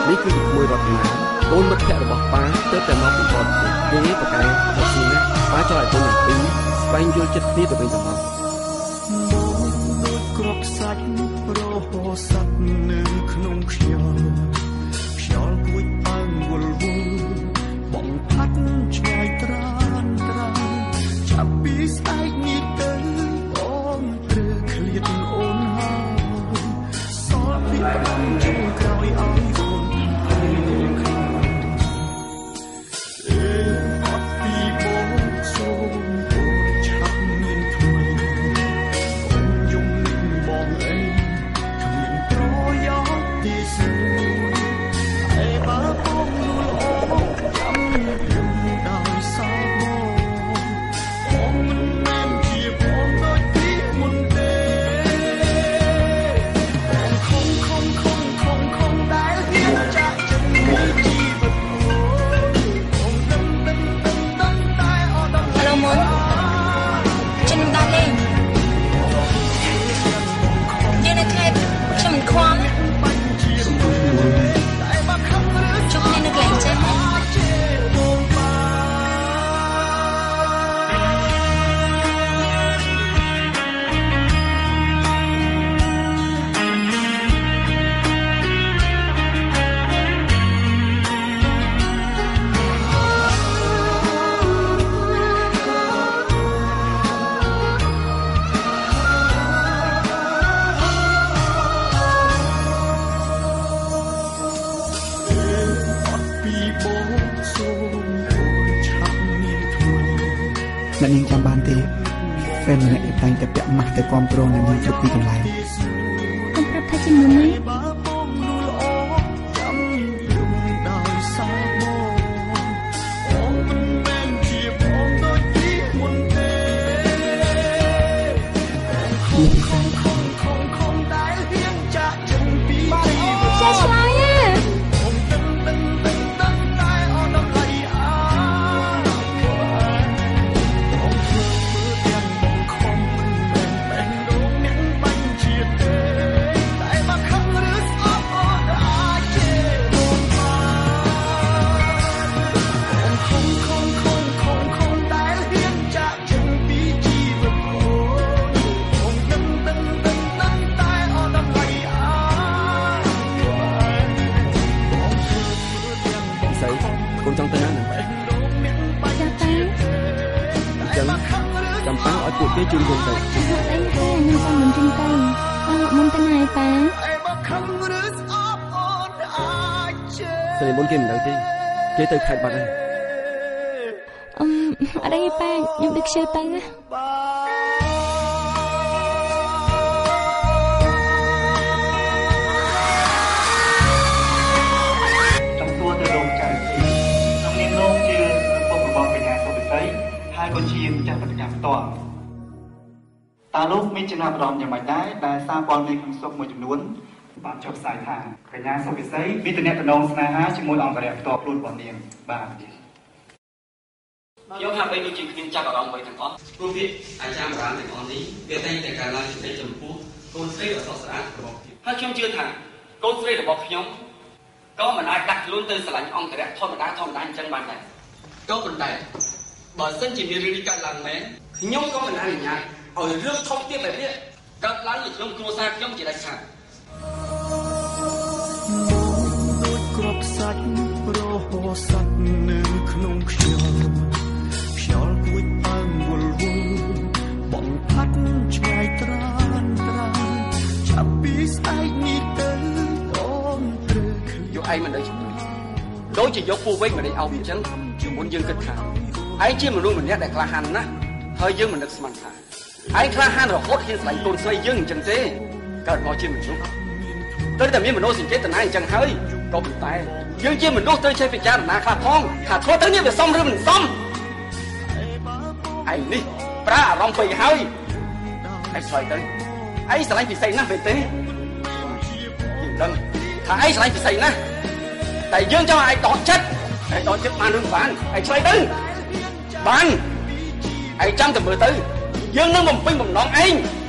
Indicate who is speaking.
Speaker 1: នេះគឺមួយរតនាកូនមិត្តភក្តិរបស់ប៉ាទៅតែមកពីបរទេសគេប្រកែកថាស៊ីណាប៉ាចង់ឲ្យកូនទាំងពីរស្វែងយល់ចិត្តគ្នាទៅវិញទៅមក
Speaker 2: គ្រាប់សាច់រហូតសັດនៅក្នុងខ្យល់គួចអើងវល់វល់បងផាត់ឆ្ងាយត្រានចាប់ពីស្អែកនេះទៅបងត្រូវឃ្លាតអូនហើយសល់ពីបានជុំក្រោយឲ្យអូនអត់ពីបងសូមអូនឆាប់មានថ្មីបងអីគ្មានប្រយោជន៍ទីស្រួលឯបើបងលួលអងចាំខ្ញុំដោយសោកបងមិនមែនជាបងដូចពីមុនទេខំដែលហ៊ានចាក់ចិត្តមួយជីវិតបងដឹងតែអត់ដល់
Speaker 3: Hello មុនចិនដល់លេងយើងនៅថ្ងៃខ្ញុំមិនខ្វល់ជុំគ្នានៅកន្លែងចេះណា
Speaker 4: អ្នកនាងចាំបានទេហ្វេនម្នាក់តែងតែពាក់ម៉ាស់ទៅគ្រប់គ្រងអ្នកនាងគ្រប់ទីកន្លែង
Speaker 3: កុំប្រាប់ថាជាមុននេះ
Speaker 1: កូនចង់ទៅណាចាំប៉ាឲ្យពួកគេជូនកូនទៅ
Speaker 3: អីហើយខ្ញុំចង់ជូនទៅមុនទៅណាប៉ា
Speaker 1: ស្រីមុនគេមិនដឹងទេគេទៅខេត្តបាត់ហើយ
Speaker 3: អត់អីប៉ាខ្ញុំដឹកខ្ជិលទៅណា
Speaker 5: ហើយក៏ជាម្ចាស់បដកម្មផ្ទាល់តើលោកមានចំណាប់អារម្មណ៍យ៉ាងម៉េចដែរដែលសារព័ត៌មានក្នុងស្រុកមួយចំនួនបានចុះផ្សាយថាកញ្ញាសុវិស័យមានទំនាក់ទំនងស្នេហាជាមួយអង្គរៈផ្ទាល់ខ្លួនរបស់នាងបាទ
Speaker 6: ខ្ញុំហាក់បីដូចជាគ្មានចាប់អារម្មណ៍អ្វីទាំងអស់ព្រោះវាអាចារ្យបុរាណទាំងអស់នេះវាតែងតែការឡើងសេចក្តីចំពោះកូនស្រីដ៏ស្រស់ស្អាតរបស់ខ្ញុំហើយខ្ញុំជឿថាកូនស្រីរបស់ខ្ញុំក៏មិនអាចដាក់ខ្លួនទៅស្រឡាញ់អង្គរៈធម្មតាអញ្ចឹងបានដែរក៏ប៉ុន្តែបើសិនជាមានរឿងនេះកើតឡើងមែនខ្ញុំក៏មិនអនុញ្ញាតឲ្យរឿងធំទៀតបែបនេះកើតឡើងនៅក្នុងគ្រួសារខ្ញុំជាដាច់ខាត
Speaker 2: ដូចគ្រាប់សាច់រហូតសັດនៅក្នុងខ្យល់គួចអើងវល់វល់បងផាត់ឆ្ងាយត្រានចាប់ពីស្អែកនេះទៅបងត្រូវ
Speaker 6: យកឯងមិនដឹងជាមួយដូចជាយកពូវិញមិនដឹងអោបអញ្ចឹងមុនយើងគិតថាឯងជាមនុស្សម្នាក់ដែលក្លាហានណាស់ហើយយើងមិននឹកស្មានថាឯងក្លាហានរហូតហ៊ានស្លាញ់កូនស្រីយើងអញ្ចឹងទេកើតមកជាមនុស្សត្រូវតែមានមនោសញ្ចេតនាអញ្ចឹងហើយក៏ប៉ុន្តែយើងជាមនុស្សត្រូវចេះពិចារណាខ្លះផងថាធ្វើទៅនេះវាសមឬមិនសមឯងនេះប្រើអារម្មណ៍ពេកហើយឯងឆ្លើយទៅឯងស្រឡាញ់ពិសេសណាស់មែនទេយើងដឹងថាឯងស្រឡាញ់ពិសេសណាស់តែយើងចង់ឲ្យឯងដកចិត្តបានឬបានឯងឆ្លើយទៅបានឯងចាំតែមើលទៅយើងនឹងបំពេញបំណងឯង